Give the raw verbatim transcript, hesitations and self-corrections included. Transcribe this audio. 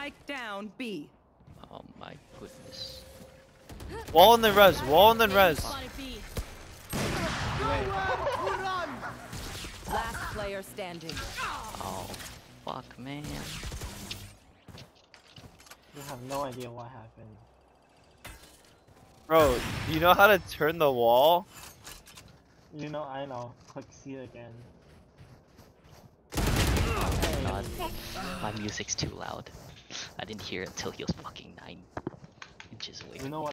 Spike down B. Oh my goodness. Wall and then res. Wall and then res. Last player standing. Oh, fuck, man. You have no idea what happened. Bro, do you know how to turn the wall? You know, I know. Click C again. God, my music's too loud. I didn't hear it until he was fucking nine inches away. You know what?